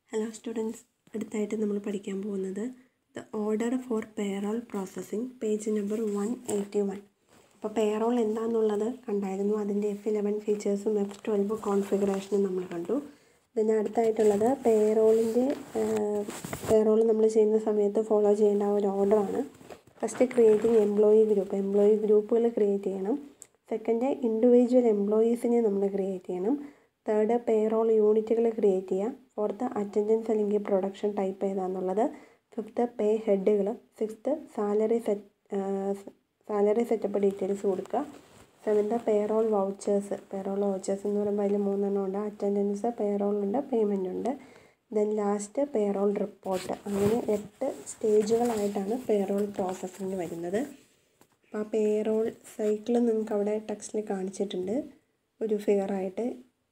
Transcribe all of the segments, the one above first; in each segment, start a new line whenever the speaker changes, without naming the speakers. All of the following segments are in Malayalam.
Hello students, അടുത്തായിട്ട് നമ്മൾ പഠിക്കാൻ പോകുന്നത് The Order for Payroll Processing, page number 181. അപ്പോൾ പേറോൾ എന്താണെന്നുള്ളത് കണ്ടായിരുന്നു. അതിൻ്റെ F11 ഫീച്ചേഴ്സും F12 കോൺഫിഗറേഷനും നമ്മൾ കണ്ടു. പിന്നെ അടുത്തായിട്ടുള്ളത് പേറോൾ നമ്മൾ ചെയ്യുന്ന സമയത്ത് ഫോളോ ചെയ്യേണ്ട ഒരു ഓർഡറാണ്. ഫസ്റ്റ് ക്രിയേറ്റിംഗ് എംപ്ലോയി ഗ്രൂപ്പുകൾ ക്രിയേറ്റ് ചെയ്യണം. സെക്കൻഡ് ഇൻഡിവിജ്വൽ എംപ്ലോയീസിനെ നമ്മൾ ക്രിയേറ്റ് ചെയ്യണം. തേർഡ് പേറോൾ യൂണിറ്റുകൾ ക്രിയേറ്റ് ചെയ്യുക. ഫോർത്ത് അറ്റൻഡൻസ് അല്ലെങ്കിൽ പ്രൊഡക്ഷൻ ടൈപ്പ് ഏതാണെന്നുള്ളത്. ഫിഫ്ത്ത് പേ ഹെഡുകൾ. സിക്സ്ത്ത് സാലറി സെറ്റപ്പ് ഡീറ്റെയിൽസ് കൊടുക്കുക. സെവൻത്ത് പേറോൾ വൗച്ചേഴ്സ് എന്ന് പറയുമ്പോൾ അതിൽ 3 എണ്ണം ഉണ്ട്. അറ്റൻഡൻസ്, പേറോളുണ്ട്, പേയ്മെൻ്റ് ഉണ്ട്. Then last payroll report. അങ്ങനെ 8 സ്റ്റേജുകളായിട്ടാണ് പേറോൾ പ്രോസസ്സിങ് വരുന്നത്. അപ്പോൾ ആ പേറോൾ സൈക്കിൾ നിങ്ങൾക്ക് അവിടെ ടെക്സ്റ്റിൽ കാണിച്ചിട്ടുണ്ട് ഒരു ഫിഗറായിട്ട്.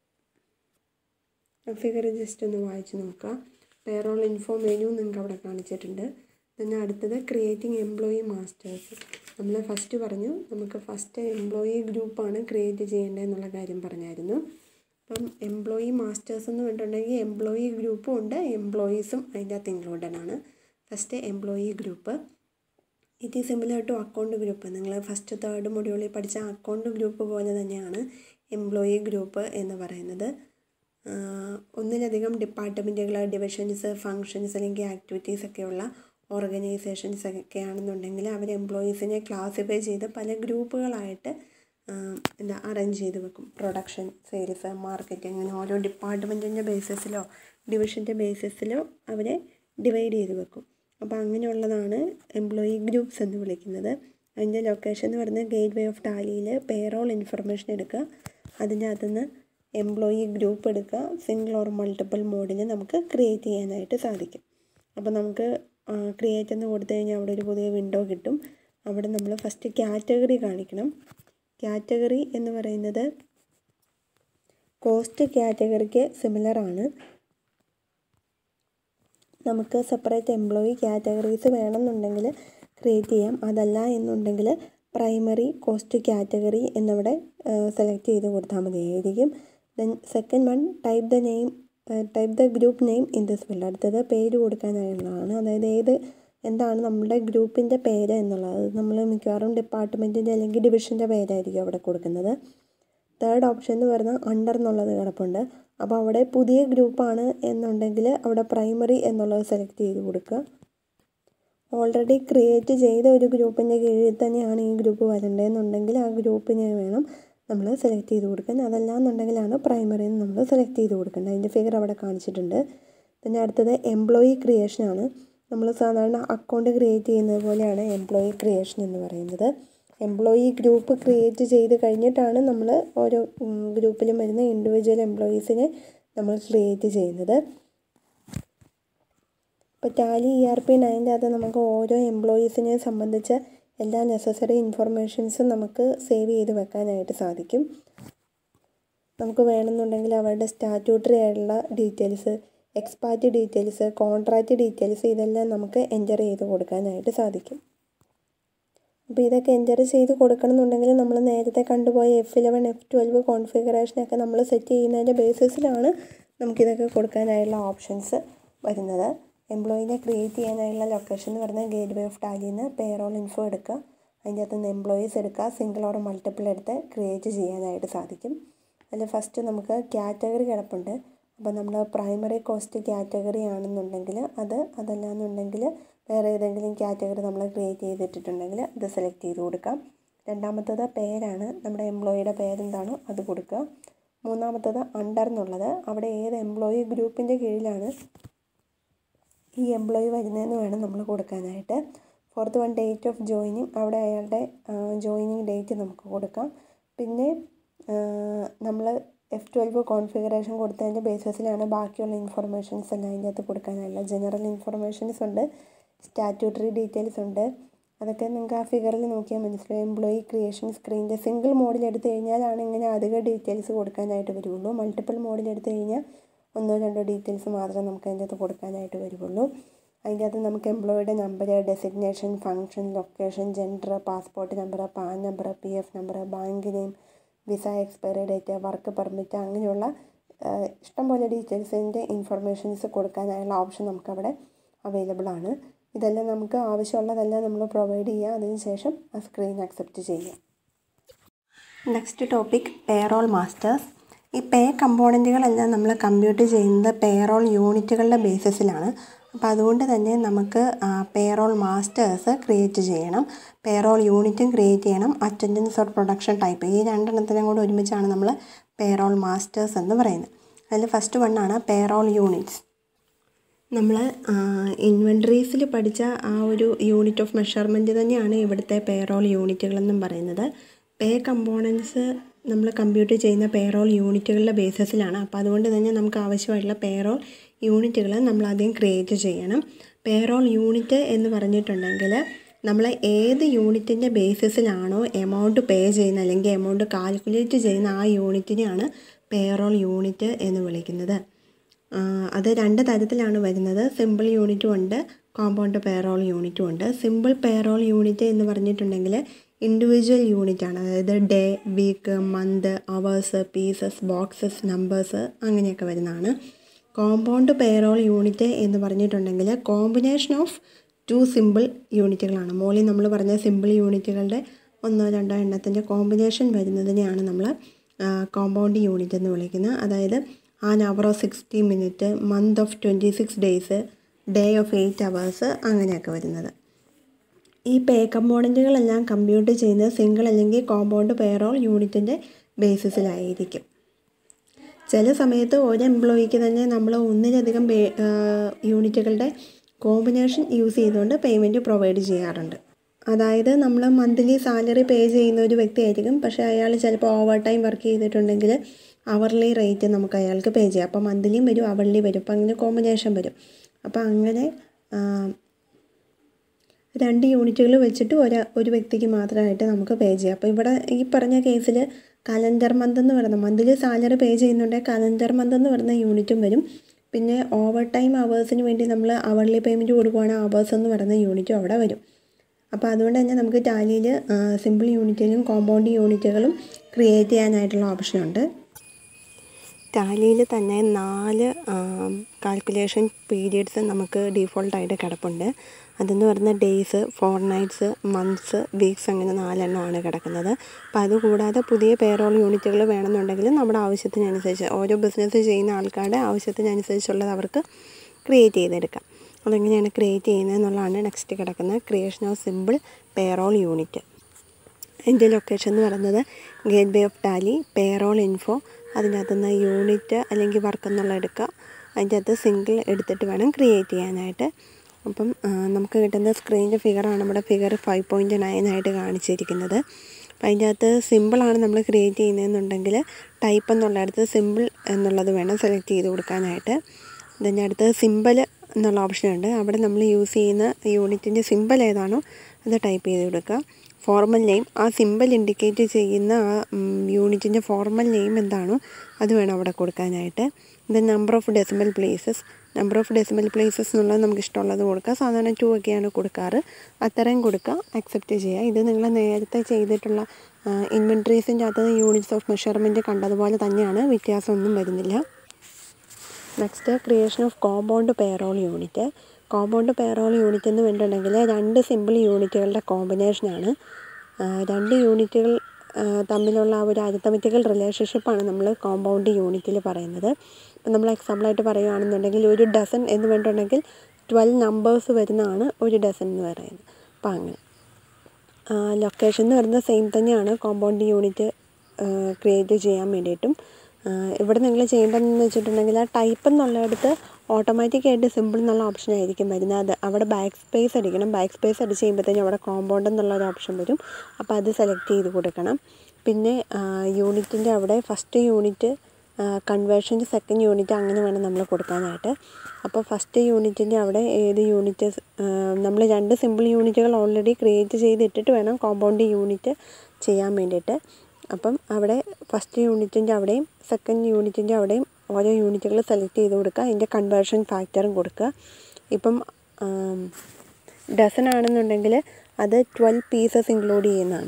ഫിഗർ ജസ്റ്റ് ഒന്ന് വായിച്ച് നോക്കുക. പേറോൾ ഇൻഫോ മെനു നിങ്ങൾക്ക് അവിടെ കാണിച്ചിട്ടുണ്ട്. പിന്നെ അടുത്തത് ക്രിയേറ്റിംഗ് എംപ്ലോയി മാസ്റ്റേഴ്സ്. നമ്മൾ ഫസ്റ്റ് പറഞ്ഞു നമുക്ക് ഫസ്റ്റ് എംപ്ലോയി ഗ്രൂപ്പാണ് ക്രിയേറ്റ് ചെയ്യേണ്ടതെന്നുള്ള കാര്യം പറഞ്ഞായിരുന്നു. അപ്പം എംപ്ലോയി മാസ്റ്റേഴ്സ് എന്ന് പറഞ്ഞിട്ടുണ്ടെങ്കിൽ എംപ്ലോയി ഗ്രൂപ്പും ഉണ്ട്, എംപ്ലോയീസും അതിൻ്റെ അകത്ത് ഇൻക്ലൂഡഡ് ആണ്. First employee group. It is similar to account group. നിങ്ങൾ ഫസ്റ്റ് തേർഡ് മൊഡ്യൂളിൽ പഠിച്ച അക്കൗണ്ട് ഗ്രൂപ്പ് പോലെ തന്നെയാണ് എംപ്ലോയി ഗ്രൂപ്പ് എന്ന് പറയുന്നത്. ഒന്നിലധികം ഡിപ്പാർട്ട്മെൻറ്റുകൾ, ഡിവിഷൻസ്, ഫങ്ഷൻസ് അല്ലെങ്കിൽ ആക്ടിവിറ്റീസ് ഒക്കെയുള്ള ഓർഗനൈസേഷൻസ് ഒക്കെ ആണെന്നുണ്ടെങ്കിൽ അവർ എംപ്ലോയീസിനെ ക്ലാസിഫൈ ചെയ്ത് പല ഗ്രൂപ്പുകളായിട്ട് അറേഞ്ച് ചെയ്ത് വെക്കും. പ്രൊഡക്ഷൻ, സെയിൽസ്, മാർക്കറ്റിംഗ്, അങ്ങനെ ഓരോ ഡിപ്പാർട്ട്മെൻറ്റിൻ്റെ ബേസിസിലോ ഡിവിഷൻ്റെ ബേസിസിലോ അവരെ ഡിവൈഡ് ചെയ്ത് വെക്കും. അപ്പോൾ അങ്ങനെയുള്ളതാണ് എംപ്ലോയി ഗ്രൂപ്പ്സ് എന്ന് വിളിക്കുന്നത്. അതിൻ്റെ ലൊക്കേഷൻ എന്ന് പറയുന്നത് ഗേറ്റ് വേ ഓഫ് ടാലിയിൽ പേറോൾ ഇൻഫർമേഷൻ എടുക്കുക. അതിൻ്റെ അകത്തുനിന്ന് എംപ്ലോയി ഗ്രൂപ്പ് എടുക്കുക. സിംഗിൾ ഓർ മൾട്ടിപ്പിൾ മോഡിൽ നമുക്ക് ക്രിയേറ്റ് ചെയ്യാനായിട്ട് സാധിക്കും. അപ്പോൾ നമുക്ക് ക്രിയേറ്റ് എന്ന് കൊടുത്തു കഴിഞ്ഞാൽ അവിടെ ഒരു പുതിയ വിൻഡോ കിട്ടും. അവിടെ നമ്മൾ ഫസ്റ്റ് കാറ്റഗറി കാണിക്കണം. കാറ്റഗറി എന്ന് പറയുന്നത് കോസ്റ്റ് കാറ്റഗറിക്ക് സിമിലറാണ്. നമുക്ക് സെപ്പറേറ്റ് എംപ്ലോയി കാറ്റഗറീസ് വേണമെന്നുണ്ടെങ്കിൽ ക്രിയേറ്റ് ചെയ്യാം. അതല്ല എന്നുണ്ടെങ്കിൽ പ്രൈമറി കോസ്റ്റ് കാറ്റഗറി എന്നിവിടെ സെലക്ട് ചെയ്ത് കൊടുത്താൽ മതിയായിരിക്കും. Then second one type the group name in this field. അടുത്തത് പേര് കൊടുക്കാനായുള്ളതാണ്. അതായത് എന്താണ് നമ്മുടെ ഗ്രൂപ്പിൻ്റെ പേര് എന്നുള്ളത്. നമ്മൾ മിക്കവാറും ഡിപ്പാർട്ട്മെൻറ്റിൻ്റെ അല്ലെങ്കിൽ ഡിവിഷൻ്റെ പേരായിരിക്കും അവിടെ കൊടുക്കുന്നത്. തേർഡ് ഓപ്ഷൻ എന്ന് പറയുന്നത് അണ്ടർ എന്നുള്ളത് കിടപ്പുണ്ട്. അപ്പോൾ അവിടെ പുതിയ ഗ്രൂപ്പാണ് എന്നുണ്ടെങ്കിൽ അവിടെ പ്രൈമറി എന്നുള്ളത് സെലക്ട് ചെയ്ത് കൊടുക്കുക. ഓൾറെഡി ക്രിയേറ്റ് ചെയ്ത ഒരു ഗ്രൂപ്പിൻ്റെ കീഴിൽ തന്നെയാണ് ഈ ഗ്രൂപ്പ് വരേണ്ടതെന്നുണ്ടെങ്കിൽ ആ ഗ്രൂപ്പിനെ വേണം നമ്മൾ സെലക്ട് ചെയ്ത് കൊടുക്കാൻ. അതല്ല എന്നുണ്ടെങ്കിലാണ് പ്രൈമറി നമ്മൾ സെലക്ട് ചെയ്ത് കൊടുക്കേണ്ടത്. അതിൻ്റെ ഫിഗർ അവിടെ കാണിച്ചിട്ടുണ്ട്. പിന്നെ അടുത്തത് എംപ്ലോയി ക്രിയേഷനാണ്. നമ്മൾ സാധാരണ അക്കൗണ്ട് ക്രിയേറ്റ് ചെയ്യുന്നത് പോലെയാണ് എംപ്ലോയി ക്രിയേഷൻ എന്ന് പറയുന്നത്. എംപ്ലോയി ഗ്രൂപ്പ് ക്രിയേറ്റ് ചെയ്ത് കഴിഞ്ഞിട്ടാണ് നമ്മൾ ഓരോ ഗ്രൂപ്പിലും വരുന്ന ഇൻഡിവിജ്വൽ എംപ്ലോയീസിനെ നമ്മൾ ക്രിയേറ്റ് ചെയ്യുന്നത്. ഇപ്പോൾ ടാലി ERP 9 അകത്ത് നമുക്ക് ഓരോ എംപ്ലോയീസിനെ സംബന്ധിച്ച എല്ലാ നെസസറി ഇൻഫർമേഷൻസും നമുക്ക് സേവ് ചെയ്ത് വെക്കാനായിട്ട് സാധിക്കും. നമുക്ക് വേണമെന്നുണ്ടെങ്കിൽ അവരുടെ സ്റ്റാറ്റ്യൂട്ടറി ആയിട്ടുള്ള details, expat details, contract details ഇതെല്ലാം നമുക്ക് എൻ്റർ ചെയ്ത് കൊടുക്കാനായിട്ട് സാധിക്കും. അപ്പോൾ ഇതൊക്കെ എൻ്റർ ചെയ്ത് കൊടുക്കണമെന്നുണ്ടെങ്കിൽ നമ്മൾ നേരത്തെ കണ്ടുപോയ F11, F12 കോൺഫിഗറേഷനൊക്കെ നമ്മൾ സെറ്റ് ചെയ്യുന്നതിൻ്റെ ബേസിസിലാണ് നമുക്കിതൊക്കെ കൊടുക്കാനായുള്ള ഓപ്ഷൻസ് വരുന്നത്. എംപ്ലോയിനെ ക്രിയേറ്റ് ചെയ്യാനായുള്ള ലൊക്കേഷൻ എന്ന് പറയുന്നത് ഗേറ്റ് വേ ഓഫ് ടാലിയിൽ നിന്ന് പേറോൾ ഇൻഫോ എടുക്കുക. അതിൻ്റെ അകത്തുനിന്ന് എംപ്ലോയീസ് എടുക്കുക. സിംഗിൾ ഓർ മൾട്ടിപ്പിൾ എടുത്ത് ക്രിയേറ്റ് ചെയ്യാനായിട്ട് സാധിക്കും. അതിൽ ഫസ്റ്റ് നമുക്ക് കാറ്റഗറി കിടപ്പുണ്ട്. അപ്പോൾ നമ്മൾ പ്രൈമറി കോസ്റ്റ് കാറ്റഗറി ആണെന്നുണ്ടെങ്കിൽ അതല്ലാന്നുണ്ടെങ്കിൽ വേറെ ഏതെങ്കിലും കാറ്റഗറി നമ്മൾ ക്രിയേറ്റ് ചെയ്തിട്ടുണ്ടെങ്കിൽ അത് സെലക്ട് ചെയ്ത് കൊടുക്കാം. രണ്ടാമത്തത് പേരാണ്. നമ്മുടെ എംപ്ലോയിയുടെ പേരെന്താണോ അത് കൊടുക്കുക. മൂന്നാമത്തത് അണ്ടർ എന്നുള്ളത് അവിടെ ഏത് എംപ്ലോയി ഗ്രൂപ്പിൻ്റെ കീഴിലാണ് ഈ എംപ്ലോയി വരുന്നതെന്ന് വേണം നമ്മൾ കൊടുക്കാനായിട്ട്. Fourth one date of joining. അവിടെ അയാളുടെ ജോയിനിങ് ഡേറ്റ് നമുക്ക് കൊടുക്കാം. പിന്നെ നമ്മൾ F12 കോൺഫിഗറേഷൻ കൊടുത്തതിൻ്റെ ബേസിസിലാണ് ബാക്കിയുള്ള ഇൻഫർമേഷൻസ് എല്ലാം അതിൻ്റെ അകത്ത് കൊടുക്കാനുള്ള. ജനറൽ ഇൻഫർമേഷൻസ് ഉണ്ട്, സ്റ്റാറ്റ്യൂട്ടറി ഡീറ്റെയിൽസ് ഉണ്ട്. അതൊക്കെ നിങ്ങൾക്ക് ആ ഫിഗറിൽ നോക്കിയാൽ മനസ്സിലാവും. എംപ്ലോയി ക്രിയേഷൻ സ്ക്രീനിൻ്റെ സിംഗിൾ മോഡിൽ എടുത്തു കഴിഞ്ഞാലാണ് ഇങ്ങനെ അധിക ഡീറ്റെയിൽസ് കൊടുക്കാനായിട്ട് വരുള്ളൂ. മൾട്ടിപ്പിൾ മോഡിൽ എടുത്തു കഴിഞ്ഞാൽ 1-2 ഡീറ്റെയിൽസ് മാത്രമേ നമുക്ക് അതിൻ്റെ അകത്ത് കൊടുക്കാനായിട്ട് വരുള്ളൂ. അതിൻ്റെ അകത്ത് നമുക്ക് എംപ്ലോയിയുടെ number, designation, function, location, gender, passport number, PAN number, PF number, bank name, visa expiry date, work permit, അങ്ങനെയുള്ള ഇഷ്ടംപോലെ ഡീറ്റെയിൽസിൻ്റെ ഇൻഫർമേഷൻസ് കൊടുക്കാനായുള്ള ഓപ്ഷൻ നമുക്കവിടെ അവൈലബിൾ ആണ്. ഇതെല്ലാം നമുക്ക് ആവശ്യമുള്ളതെല്ലാം നമ്മൾ പ്രൊവൈഡ് ചെയ്യുക. അതിനുശേഷം ആ സ്ക്രീൻ അക്സെപ്റ്റ് ചെയ്യുക. Next topic payroll masters. ഈ പേ കമ്പോണൻറ്റുകളെല്ലാം നമ്മൾ കമ്പ്യൂട്ട് ചെയ്യുന്നത് പേറോൾ യൂണിറ്റുകളുടെ ബേസിസിലാണ്. അപ്പോൾ അതുകൊണ്ട് തന്നെ നമുക്ക് പേറോൾ മാസ്റ്റേഴ്സ് ക്രിയേറ്റ് ചെയ്യണം. പേറോൾ യൂണിറ്റും ക്രിയേറ്റ് ചെയ്യണം. അറ്റൻഡൻസ് ഓർ പ്രൊഡക്ഷൻ ടൈപ്പ്, ഈ രണ്ടെണ്ണത്തിനും കൂടെ ഒരുമിച്ചാണ് നമ്മൾ പേറോൾ മാസ്റ്റേഴ്സ് എന്ന് പറയുന്നത്. അതിൽ ഫസ്റ്റ് വണ്ണാണ് പേറോൾ യൂണിറ്റ്സ്. നമ്മൾ ഇൻവെൻട്രീസിൽ പഠിച്ച ആ ഒരു യൂണിറ്റ് ഓഫ് മെഷർമെൻറ്റ് തന്നെയാണ് ഇവിടുത്തെ പേറോൾ യൂണിറ്റുകളെന്നും പറയുന്നത്. പേ കമ്പോണൻസ് നമ്മൾ കമ്പ്യൂട്ട് ചെയ്യുന്ന പേറോൾ യൂണിറ്റുകളുടെ ബേസിസിലാണ്. അപ്പോൾ അതുകൊണ്ട് തന്നെ നമുക്ക് ആവശ്യമായിട്ടുള്ള പേറോൾ യൂണിറ്റുകൾ നമ്മൾ ആദ്യം ക്രിയേറ്റ് ചെയ്യണം. പേറോൾ യൂണിറ്റ് എന്ന് പറഞ്ഞിട്ടുണ്ടെങ്കിൽ നമ്മൾ ഏത് യൂണിറ്റിൻ്റെ ബേസിസിലാണോ എമൗണ്ട് പേ ചെയ്യുന്നത് അല്ലെങ്കിൽ എമൗണ്ട് കാൽക്കുലേറ്റ് ചെയ്യുന്ന ആ യൂണിറ്റിനെയാണ് പേറോൾ യൂണിറ്റ് എന്ന് വിളിക്കുന്നത്. അത് രണ്ട് തരത്തിലാണ് വരുന്നത്. സിമ്പിൾ യൂണിറ്റും ഉണ്ട്, കോമ്പൗണ്ട് പേറോൾ യൂണിറ്റും ഉണ്ട്. സിമ്പിൾ പേറോൾ യൂണിറ്റ് എന്ന് പറഞ്ഞിട്ടുണ്ടെങ്കിൽ ഇൻഡിവിജ്വൽ യൂണിറ്റാണ്. അതായത് day, week, month, hours, pieces, boxes, numbers അങ്ങനെയൊക്കെ വരുന്നതാണ്. കോമ്പൗണ്ട് പേറോൾ യൂണിറ്റ് എന്ന് പറഞ്ഞിട്ടുണ്ടെങ്കിൽ കോമ്പിനേഷൻ ഓഫ് 2 സിമ്പിൾ യൂണിറ്റുകളാണ്. മോളിൽ നമ്മൾ പറഞ്ഞ സിമ്പിൾ യൂണിറ്റുകളുടെ 1-2 എണ്ണത്തിൻ്റെ കോമ്പിനേഷൻ വരുന്നതിനെയാണ് നമ്മൾ കോമ്പൗണ്ട് യൂണിറ്റ് എന്ന് വിളിക്കുന്നത്. അതായത് an hour of 60 minute, month of 26 days, day of 8 hours അങ്ങനെയൊക്കെ വരുന്നത്. ഈ പേ കമ്പോണൻറ്റുകളെല്ലാം കമ്പ്യൂട്ട് ചെയ്യുന്നത് സിംഗിൾ അല്ലെങ്കിൽ കോമ്പൗണ്ട് പേറോൾ യൂണിറ്റിൻ്റെ ബേസിസിലായിരിക്കും. ചില സമയത്ത് ഒരു എംപ്ലോയിക്ക് തന്നെ നമ്മൾ ഒന്നിലധികം യൂണിറ്റുകളുടെ കോമ്പിനേഷൻ യൂസ് ചെയ്തുകൊണ്ട് പേയ്മെൻറ്റ് പ്രൊവൈഡ് ചെയ്യാറുണ്ട്. അതായത് നമ്മൾ മന്ത്ലി സാലറി പേ ചെയ്യുന്ന ഒരു വ്യക്തിയായിരിക്കും, പക്ഷേ അയാൾ ചിലപ്പോൾ ഓവർ ടൈം വർക്ക് ചെയ്തിട്ടുണ്ടെങ്കിൽ അവർലി റേറ്റ് നമുക്ക് അയാൾക്ക് പേ ചെയ്യാം. അപ്പോൾ മന്ത്ലിയും വരും, അവർലി വരും, അപ്പോൾ അങ്ങനെ കോമ്പിനേഷൻ വരും. അപ്പോൾ അങ്ങനെ 2 യൂണിറ്റുകൾ വെച്ചിട്ട് ഒരു വ്യക്തിക്ക് മാത്രമായിട്ട് നമുക്ക് പേ ചെയ്യാം. അപ്പോൾ ഇവിടെ ഈ പറഞ്ഞ കേസിൽ കലണ്ടർ മന്ത് എന്ന് പറയുന്ന മന്ത്ലി സാലറി പേ ചെയ്യുന്നുണ്ടെങ്കിൽ കലണ്ടർ മന്ത് എന്ന് പറയുന്ന യൂണിറ്റും വരും. പിന്നെ ഓവർ ടൈം അവേഴ്സിന് വേണ്ടി നമ്മൾ അവർലി പേയ്മെൻറ്റ് കൊടുക്കുകയാണെങ്കിൽ അവേഴ്സ് എന്ന് പറയുന്ന യൂണിറ്റും അവിടെ വരും. അപ്പോൾ അതുകൊണ്ട് തന്നെ നമുക്ക് ടാലിയിൽ സിമ്പിൾ യൂണിറ്റിലും കോമ്പൗണ്ട് യൂണിറ്റുകളും ക്രിയേറ്റ് ചെയ്യാനായിട്ടുള്ള ഓപ്ഷനുണ്ട്. ടാലിയിൽ തന്നെ 4 കാൽക്കുലേഷൻ പീരിയഡ്സ് നമുക്ക് ഡീഫോൾട്ടായിട്ട് കിടപ്പുണ്ട്. അതെന്ന് പറയുന്നത് ഡേയ്സ്, ഫോർട്ട്നൈറ്റ്സ്, മന്ത്സ്, വീക്സ് അങ്ങനെ 4 എണ്ണമാണ് കിടക്കുന്നത്. അപ്പോൾ അതുകൂടാതെ പുതിയ പേറോൾ യൂണിറ്റുകൾ വേണമെന്നുണ്ടെങ്കിൽ നമ്മുടെ ആവശ്യത്തിനനുസരിച്ച് ഓരോ ബിസിനസ് ചെയ്യുന്ന ആൾക്കാരുടെ ആവശ്യത്തിനനുസരിച്ചുള്ളത് അവർക്ക് ക്രിയേറ്റ് ചെയ്തെടുക്കാം. അതെങ്ങനെയാണ് ക്രിയേറ്റ് ചെയ്യുന്നത് എന്നുള്ളതാണ് നെക്സ്റ്റ് കിടക്കുന്നത്. Creation of simple payroll unit. എൻ്റെ ലൊക്കേഷൻ എന്ന് പറയുന്നത് gateway of tally, payroll info, അതിനകത്തുനിന്ന് യൂണിറ്റ് അല്ലെങ്കിൽ വർക്ക് എന്നുള്ള എടുക്കുക. അതിൻ്റെ അകത്ത് സിംഗിൾ എടുത്തിട്ട് വേണം ക്രിയേറ്റ് ചെയ്യാനായിട്ട്. അപ്പം നമുക്ക് കിട്ടുന്ന സ്ക്രീനിൻ്റെ ഫിഗറാണ് നമ്മുടെ ഫിഗർ 5.9 ആയിട്ട് കാണിച്ചിരിക്കുന്നത്. അപ്പം അതിൻ്റെ അകത്ത് സിമ്പിളാണ് നമ്മൾ ക്രിയേറ്റ് ചെയ്യുന്നതെന്നുണ്ടെങ്കിൽ ടൈപ്പ് എന്നുള്ളിടത്ത് സിമ്പിൾ എന്നുള്ളത് വേണം സെലക്ട് ചെയ്ത് കൊടുക്കാനായിട്ട്. ഇതിൻ്റെ അടുത്ത് സിമ്പിൾ എന്നുള്ള ഓപ്ഷനുണ്ട്. അവിടെ നമ്മൾ യൂസ് ചെയ്യുന്ന യൂണിറ്റിൻ്റെ സിമ്പിൾ ഏതാണോ അത് ടൈപ്പ് ചെയ്ത് കൊടുക്കുക. ഫോർമൽ നെയിം, ആ സിമ്പിൾ ഇൻഡിക്കേറ്റ് ചെയ്യുന്ന ആ യൂണിറ്റിൻ്റെ ഫോർമൽ നെയിം എന്താണോ അത് വേണം അവിടെ കൊടുക്കാനായിട്ട്. ഇത് നമ്പർ ഓഫ് ഡെസിമൽ പ്ലേസസ് എന്നുള്ളത് നമുക്ക് ഇഷ്ടമുള്ളത് കൊടുക്കുക. സാധാരണ 2 ഒക്കെയാണ് കൊടുക്കാറ്. അത്രയും കൊടുക്കുക, അക്സെപ്റ്റ് ചെയ്യുക. ഇത് നിങ്ങൾ നേരത്തെ ചെയ്തിട്ടുള്ള ഇൻവെൻട്രീസിൻ്റെ അകത്ത് യൂണിറ്റ്സ് ഓഫ് മെഷർമെൻറ്റ് കണ്ടതുപോലെ തന്നെയാണ്, വ്യത്യാസമൊന്നും വരുന്നില്ല. Next creation of compound payroll unit. Compound payroll unit എന്ന് പറഞ്ഞിട്ടുണ്ടെങ്കിൽ 2 സിമ്പിൾ യൂണിറ്റുകളുടെ കോമ്പിനേഷനാണ്. 2 യൂണിറ്റുകൾ തമ്മിലുള്ള ആ ഒരു അരിത്തമെറ്റിക്കൽ റിലേഷൻഷിപ്പാണ് നമ്മൾ കോമ്പൗണ്ട് യൂണിറ്റിൽ പറയുന്നത്. ഇപ്പം നമ്മൾ എക്സാമ്പിളായിട്ട് പറയുകയാണെന്നുണ്ടെങ്കിൽ ഒരു ഡസൻ എന്ന് പറഞ്ഞിട്ടുണ്ടെങ്കിൽ 12 നമ്പേഴ്സ് വരുന്നതാണ് ഒരു ഡസൻ എന്ന് പറയുന്നത്. അപ്പോൾ അങ്ങനെ ലൊക്കേഷൻ എന്ന് പറയുന്നത് സെയിം തന്നെയാണ് കോമ്പൗണ്ട് യൂണിറ്റ് ക്രിയേറ്റ് ചെയ്യാൻ വേണ്ടിയിട്ടും. ഇവിടെ നിങ്ങൾ ചെയ്യേണ്ടതെന്ന് വെച്ചിട്ടുണ്ടെങ്കിൽ ആ ടൈപ്പ് എന്നുള്ളിടത്ത് ഓട്ടോമാറ്റിക്കായിട്ട് സിമ്പിൾ എന്നുള്ള ഓപ്ഷനായിരിക്കും വരുന്നത്. അത് അവിടെ ബാക്ക് സ്പേസ് അടിക്കണം. ബാക്ക് സ്പേസ് അടിച്ച് കഴിയുമ്പോഴത്തേനും അവിടെ കോമ്പൗണ്ട് എന്നുള്ളൊരു ഓപ്ഷൻ വരും. അപ്പോൾ അത് സെലക്ട് ചെയ്ത് കൊടുക്കണം. പിന്നെ യൂണിറ്റിൻ്റെ അവിടെ first unit conversion to second unit അങ്ങനെ വേണം നമ്മൾ കൊടുക്കാനായിട്ട്. അപ്പോൾ ഫസ്റ്റ് യൂണിറ്റിൻ്റെ അവിടെ ഏത് യൂണിറ്റ് നമ്മൾ 2 സിമ്പിൾ യൂണിറ്റുകൾ ഓൾറെഡി ക്രിയേറ്റ് ചെയ്തിട്ടിട്ട് വേണം കോമ്പൗണ്ട് യൂണിറ്റ് ചെയ്യാൻ വേണ്ടിയിട്ട്. അപ്പം അവിടെ ഫസ്റ്റ് യൂണിറ്റിൻ്റെ അവിടെയും സെക്കൻഡ് യൂണിറ്റിൻ്റെ അവിടെയും ഓരോ യൂണിറ്റുകൾ സെലക്ട് ചെയ്ത് കൊടുക്കുക. അതിൻ്റെ കൺവേർഷൻ ഫാക്ടറും കൊടുക്കുക. ഇപ്പം ഡസൻ ആണെന്നുണ്ടെങ്കിൽ അത് 12 പീസസ് ഇൻക്ലൂഡ് ചെയ്യുന്നതാണ്.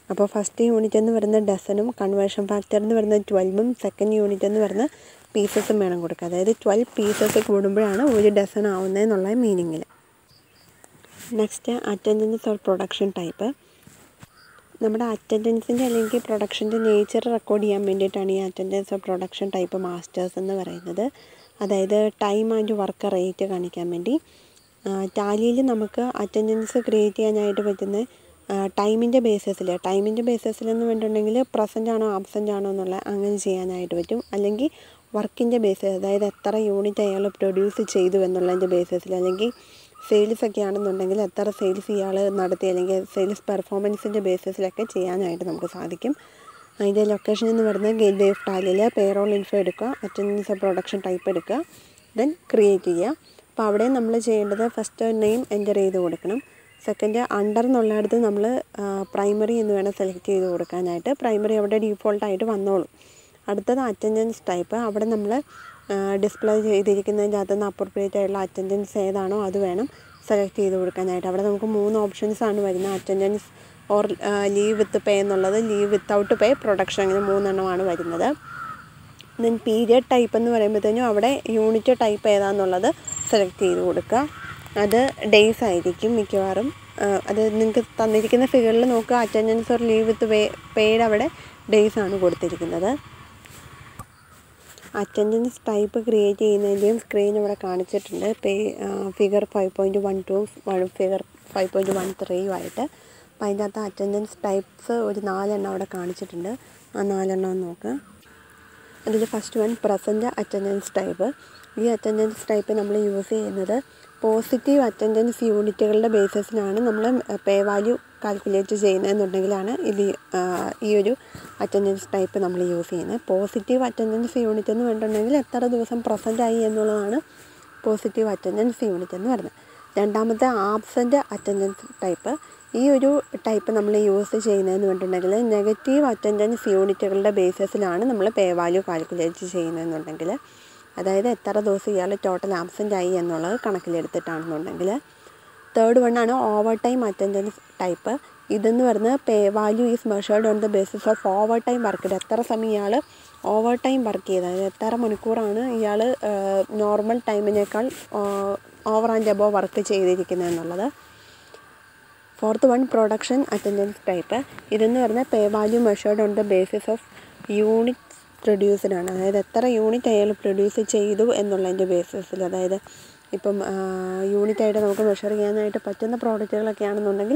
അപ്പോൾ ഫസ്റ്റ് യൂണിറ്റ് എന്ന് പറയുന്നത് ഡസനും കൺവേർഷൻ ഫാക്ടർ എന്ന് പറയുന്നത് 12ഉം സെക്കൻഡ് യൂണിറ്റ് എന്ന് പറയുന്നത് പീസസും വേണം കൊടുക്കുക. അതായത് 12 പീസസ് കൂടുമ്പോഴാണ് ഒരു ഡസൻ ആവുന്നതെന്നുള്ള മീനിങ്ങിൽ. Next attendance or production type. നമ്മുടെ അറ്റൻഡൻസിൻ്റെ അല്ലെങ്കിൽ പ്രൊഡക്ഷൻ്റെ നേച്ചർ റെക്കോർഡ് ചെയ്യാൻ വേണ്ടിയിട്ടാണ് ഈ attendance or production type masters എന്ന് പറയുന്നത്. അതായത് ടൈം ആൻഡ് വർക്ക് റേറ്റ് കാണിക്കാൻ വേണ്ടി. ടാലിയിൽ നമുക്ക് അറ്റൻഡൻസ് ക്രിയേറ്റ് ചെയ്യാനായിട്ട് പറ്റുന്ന ടൈമിൻ്റെ ബേസിസിലെന്ന് വേണ്ടിയിട്ടുണ്ടെങ്കിൽ പ്രസൻ്റ് ആണോ ആബ്സെൻ്റ് ആണോ എന്നുള്ള അങ്ങനെ ചെയ്യാനായിട്ട് പറ്റും. അല്ലെങ്കിൽ വർക്കിൻ്റെ ബേസിസ്, അതായത് എത്ര യൂണിറ്റ് അയാൾ പ്രൊഡ്യൂസ് ചെയ്തു എന്നുള്ളതിൻ്റെ ബേസിസിൽ, അല്ലെങ്കിൽ സെയിൽസ് ഒക്കെ ആണെന്നുണ്ടെങ്കിൽ എത്ര സെയിൽസ് ഇയാൾ നടത്തി, അല്ലെങ്കിൽ സെയിൽസ് പെർഫോമൻസിൻ്റെ ബേസിസിലൊക്കെ ചെയ്യാനായിട്ട് നമുക്ക് സാധിക്കും. അതിൻ്റെ ലൊക്കേഷൻ എന്ന് പറയുന്നത് ഗേറ്റ് വേ ഓഫ് ടാലിയിൽ പേറോൾ ഇൻഫോ എടുക്കുക, അറ്റൻഡൻസ് പ്രൊഡക്ഷൻ ടൈപ്പ് എടുക്കുക, ദെൻ ക്രിയേറ്റ് ചെയ്യുക. അപ്പോൾ അവിടെ നമ്മൾ ചെയ്യേണ്ടത് ഫസ്റ്റ് നെയിം എൻ്റർ ചെയ്ത് കൊടുക്കണം. സെക്കൻഡ് അണ്ടർ എന്നുള്ളിടത്ത് നമ്മൾ പ്രൈമറി എന്ന് വേണം സെലക്ട് ചെയ്ത് കൊടുക്കാനായിട്ട്. പ്രൈമറി അവിടെ ഡീഫോൾട്ടായിട്ട് വന്നോളും. അടുത്തത് അറ്റൻഡൻസ് ടൈപ്പ്. അവിടെ നമ്മൾ ഡിസ്പ്ലേ ചെയ്തിരിക്കുന്നതിൻ്റെ അകത്തുനിന്ന് അപ്രോപ്രിയേറ്റ് ആയിട്ടുള്ള അറ്റൻഡൻസ് ഏതാണോ അത് വേണം സെലക്ട് ചെയ്ത് കൊടുക്കാനായിട്ട്. അവിടെ നമുക്ക് 3 ഓപ്ഷൻസാണ് വരുന്നത്. Attendance or leave with pay എന്നുള്ളത്, ലീവ് വിത്തൗട്ട് പേ, പ്രൊഡക്ഷൻ, അങ്ങനെ 3 എണ്ണമാണ് വരുന്നത്. ദെൻ പീരിയഡ് ടൈപ്പ് എന്ന് പറയുമ്പോഴത്തേനും അവിടെ യൂണിറ്റ് ടൈപ്പ് ഏതാണെന്നുള്ളത് സെലക്ട് ചെയ്ത് കൊടുക്കുക. അത് ഡേയ്സ് ആയിരിക്കും മിക്കവാറും. അത് നിങ്ങൾക്ക് തന്നിരിക്കുന്ന ഫിഗറിൽ നോക്കുക, അറ്റൻഡൻസ് ഓർ ലീവ് വിത്ത് പേയുടെ അവിടെ ഡേയ്സ് ആണ് കൊടുത്തിരിക്കുന്നത്. അറ്റൻഡൻസ് ടൈപ്പ് ക്രിയേറ്റ് ചെയ്യുന്നതിൻ്റെയും സ്ക്രീൻ ഇവിടെ കാണിച്ചിട്ടുണ്ട്. ഫിഗർ 5.12 ഫിഗർ 5.13 ആയിട്ട്. അപ്പോൾ അതിൻ്റെ അകത്ത് അറ്റൻഡൻസ് ടൈപ്സ് ഒരു 4 എണ്ണം അവിടെ കാണിച്ചിട്ടുണ്ട്. ആ 4 എണ്ണം നോക്കുക. അതിൽ first one present attendance type. ഈ അറ്റൻഡൻസ് ടൈപ്പ് നമ്മൾ യൂസ് ചെയ്യുന്നത് പോസിറ്റീവ് അറ്റൻഡൻസ് യൂണിറ്റുകളുടെ ബേസിസിലാണ് നമ്മൾ പേ വാല്യൂ കാൽക്കുലേറ്റ് ചെയ്യുന്നതെന്നുണ്ടെങ്കിലാണ് ഈ ഒരു അറ്റൻഡൻസ് ടൈപ്പ് നമ്മൾ യൂസ് ചെയ്യുന്നത്. പോസിറ്റീവ് അറ്റൻഡൻസ് യൂണിറ്റ് എന്ന് പറഞ്ഞിട്ടുണ്ടെങ്കിൽ എത്ര ദിവസം പ്രസൻ്റ് ആയി എന്നുള്ളതാണ് പോസിറ്റീവ് അറ്റൻഡൻസ് യൂണിറ്റ് എന്ന് പറയുന്നത്. രണ്ടാമത്തെ ആബ്സെൻ്റ് അറ്റൻഡൻസ് ടൈപ്പ്. ഈ ഒരു ടൈപ്പ് നമ്മൾ യൂസ് ചെയ്യുന്നതെന്ന് പറഞ്ഞിട്ടുണ്ടെങ്കിൽ നെഗറ്റീവ് അറ്റൻഡൻസ് യൂണിറ്റുകളുടെ ബേസിസിലാണ് നമ്മൾ പേ വാല്യൂ കാൽക്കുലേറ്റ് ചെയ്യുന്നതെന്നുണ്ടെങ്കിൽ, അതായത് എത്ര ദിവസം ഇയാൾ ടോട്ടൽ ആബ്സെൻ്റ് ആയി എന്നുള്ളത് കണക്കിലെടുത്തിട്ടാണെന്നുണ്ടെങ്കിൽ. തേർഡ് വണ്ണാണ് ഓവർ ടൈം അറ്റൻഡൻസ് ടൈപ്പ്. ഇതെന്ന് പറഞ്ഞാൽ pay value is measured on the basis of overtime work. എത്ര സമയം ഇയാൾ ഓവർ ടൈം വർക്ക് ചെയ്ത്, അതായത് എത്ര മണിക്കൂറാണ് ഇയാൾ നോർമൽ ടൈമിനേക്കാൾ ഓവർ ആൻഡ് എബോവ് വർക്ക് ചെയ്തിരിക്കുന്നത് എന്നുള്ളത്. Fourth one production attendance type. ഇതെന്ന് പറഞ്ഞാൽ pay value measured on the basis of unit produced ആണ്. അതായത് എത്ര യൂണിറ്റ് അയാൾ പ്രൊഡ്യൂസ് ചെയ്തു എന്നുള്ളതിൻ്റെ ബേസിസിൽ, അതായത് ഇപ്പം യൂണിറ്റായിട്ട് നമുക്ക് മെഷർ ചെയ്യാനായിട്ട് പറ്റുന്ന പ്രോഡക്റ്റുകളൊക്കെ ആണെന്നുണ്ടെങ്കിൽ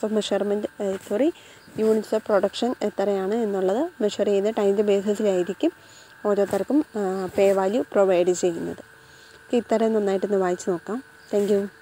യൂണിറ്റ്സ് ഓഫ് പ്രൊഡക്ഷൻ എത്രയാണ് എന്നുള്ളത് മെഷർ ചെയ്യുന്ന അതിൻ്റെ ബേസിസിലായിരിക്കും ഓരോരുത്തർക്കും പേ വാല്യൂ പ്രൊവൈഡ് ചെയ്യുന്നത്. ഇത്രയും നന്നായിട്ടൊന്ന് വായിച്ച് നോക്കാം. Thank U.